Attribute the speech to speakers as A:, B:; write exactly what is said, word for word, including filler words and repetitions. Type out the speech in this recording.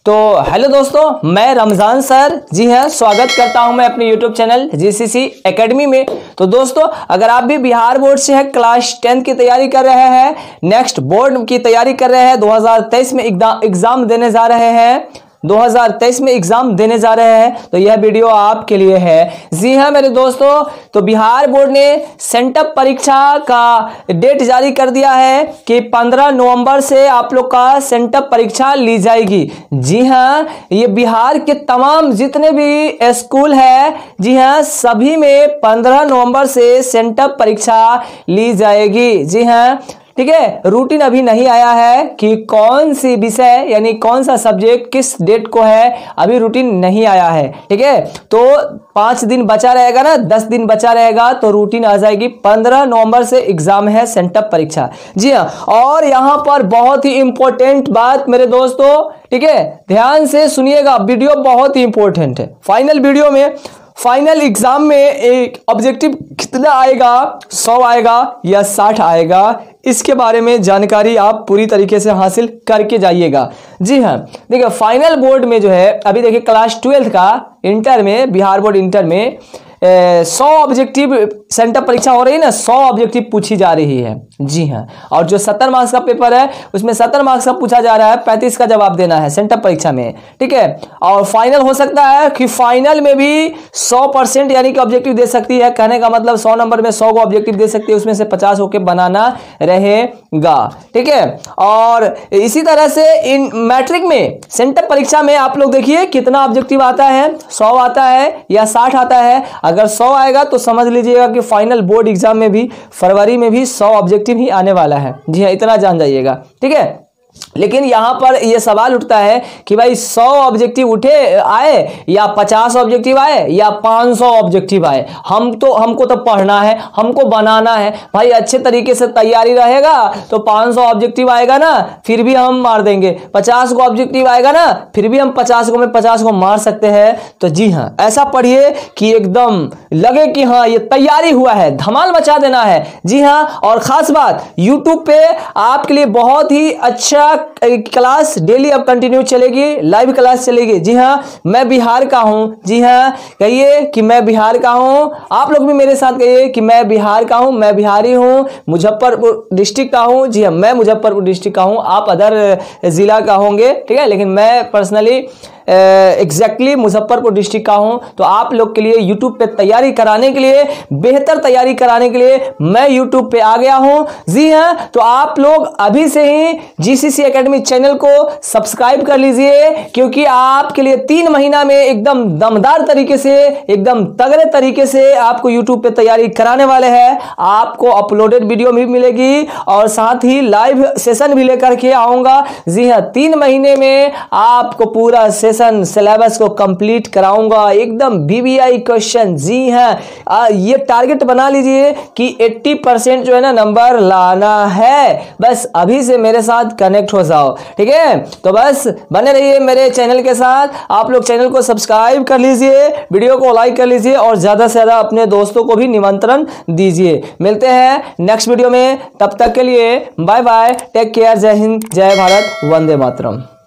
A: तो हेलो दोस्तों, मैं रमजान सर जी हाँ स्वागत करता हूं मैं अपने यूट्यूब चैनल जीसीसी एकेडमी में। तो दोस्तों, अगर आप भी बिहार बोर्ड से है क्लास टेंथ की तैयारी कर रहे हैं, नेक्स्ट बोर्ड की तैयारी कर रहे हैं, दो हज़ार तेईस में एग्जाम देने जा रहे हैं दो हज़ार तेईस में एग्जाम देने जा रहे हैं तो यह वीडियो आपके लिए है। जी हाँ मेरे दोस्तों, तो बिहार बोर्ड ने सेंटअप परीक्षा का डेट जारी कर दिया है कि पंद्रह नवंबर से आप लोग का सेंटअप परीक्षा ली जाएगी। जी हाँ, ये बिहार के तमाम जितने भी स्कूल है, जी हाँ सभी में पंद्रह नवंबर से सेंटअप परीक्षा ली जाएगी। जी हाँ ठीक है, रूटीन अभी नहीं आया है कि कौन सी विषय यानी कौन सा सब्जेक्ट किस डेट को है, अभी रूटीन नहीं आया है। ठीक है, तो पांच दिन बचा रहेगा ना, दस दिन बचा रहेगा तो रूटीन आ जाएगी। पंद्रह नवंबर से एग्जाम है सेंटअप परीक्षा। जी हाँ, और यहां पर बहुत ही इंपॉर्टेंट बात मेरे दोस्तों, ठीक है ध्यान से सुनिएगा, वीडियो बहुत ही इंपॉर्टेंट है। फाइनल वीडियो में फाइनल एग्जाम में एक ऑब्जेक्टिव कितना आएगा, सौ आएगा या साठ आएगा, इसके बारे में जानकारी आप पूरी तरीके से हासिल करके जाइएगा। जी हाँ देखिए, फाइनल बोर्ड में जो है अभी देखिए क्लास ट्वेल्थ का इंटर में, बिहार बोर्ड इंटर में सौ ऑब्जेक्टिव सेंटअप परीक्षा हो रही है ना, सौ ऑब्जेक्टिव पूछी जा रही है। जी हाँ, और जो सत्तर मार्क्स का पेपर है उसमें सत्तर मार्क्स का पूछा जा रहा है, पैंतीस का जवाब देना है सेंटअप परीक्षा में। ठीक है, और फाइनल हो सकता है कि फाइनल में भी सौ परसेंट यानी कि ऑब्जेक्टिव दे सकती है। कहने का मतलब सौ नंबर में सौ को ऑब्जेक्टिव दे सकती है, उसमें से पचास होके बनाना रहेगा। ठीक है, और इसी तरह से इन मैट्रिक में सेंटअप परीक्षा में आप लोग देखिए कितना ऑब्जेक्टिव आता है, सौ आता है या साठ आता है। अगर सौ आएगा तो समझ लीजिएगा कि फाइनल बोर्ड एग्जाम में भी फरवरी में भी सौ ऑब्जेक्टिव ही आने वाला है। जी हाँ, इतना जान जाइएगा। ठीक है, लेकिन यहां पर यह सवाल उठता है कि भाई सौ ऑब्जेक्टिव उठे आए या पचास ऑब्जेक्टिव आए या पाँच सौ ऑब्जेक्टिव आए, हम तो हमको तो पढ़ना है, हमको बनाना है भाई। अच्छे तरीके से तैयारी रहेगा तो पाँच सौ ऑब्जेक्टिव आएगा ना, फिर भी हम मार देंगे। पचास को ऑब्जेक्टिव आएगा ना, फिर भी हम पचास को में पचास को मार सकते हैं। तो जी हाँ, ऐसा पढ़िए कि एकदम लगे कि हाँ ये तैयारी हुआ है, धमाल मचा देना है। जी हाँ, और खास बात यूट्यूब पे आपके लिए बहुत ही अच्छा क्लास डेली अब कंटिन्यू चलेगी, लाइव क्लास चलेगी। जी हाँ, मैं बिहार का हूं। जी हाँ, कहिए कि मैं बिहार का हूं। आप लोग भी मेरे साथ कहिए कि मैं बिहार का हूं, मैं बिहारी हूं, मुजफ्फरपुर डिस्ट्रिक्ट का हूं। जी हाँ, मैं मुजफ्फरपुर डिस्ट्रिक्ट का हूं, आप अदर जिला का होंगे। ठीक है, लेकिन मैं personally exactly exactly Muzaffarpur district का हूं। तो आप लोग के लिए यूट्यूब पे तैयारी कराने के लिए, बेहतर तैयारी कराने के लिए मैं यूट्यूब पे आ गया हूं। जी हां, तो आप लोग अभी से ही जीसीसी एकेडमी चैनल को सब्सक्राइब कर लीजिए, क्योंकि आपके लिए तीन महीना में एकदम दमदार तरीके से, एकदम तगड़े तरीके से आपको यूट्यूब पे तैयारी कराने वाले हैं। आपको अपलोडेड वीडियो भी मिलेगी और साथ ही लाइव सेशन भी लेकर के आऊंगा। जी हां, तीन महीने में आपको पूरा सेशन सिलेबस को कंप्लीट कराऊंगा, एकदम वीवीआई क्वेश्चन। जी हाँ, ये टारगेट बना लीजिए कि अस्सी परसेंट जो है ना नंबर लाना है। बस अभी से मेरे साथ कनेक्ट हो जाओ। ठीक है, तो बस बने रहिए मेरे चैनल के साथ। आप लोग चैनल को सब्सक्राइब कर लीजिए, वीडियो को लाइक कर लीजिए और ज्यादा से ज्यादा अपने दोस्तों को भी निमंत्रण दीजिए। मिलते हैं नेक्स्ट वीडियो में, तब तक के लिए बाय बाय, टेक केयर, जय हिंद, जय भारत, वंदे मातरम।